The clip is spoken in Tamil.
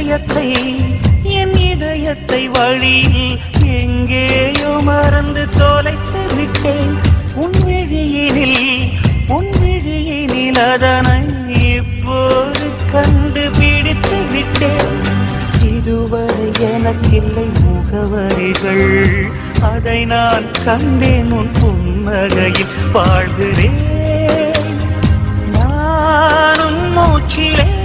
என் இதயத்தை வழியில் எங்கேயோ மறந்து தொலைத்து விட்டேன். உன் விழியினில் அதனை இப்போது கண்டுபிடித்து விட்டேன். இதுவரை எனக்கில்லை முகவரிகள், அதை நான் கண்டேன் உன் புன்னகையில் வாழ்கிறேன். நான் உன் மூச்சிலே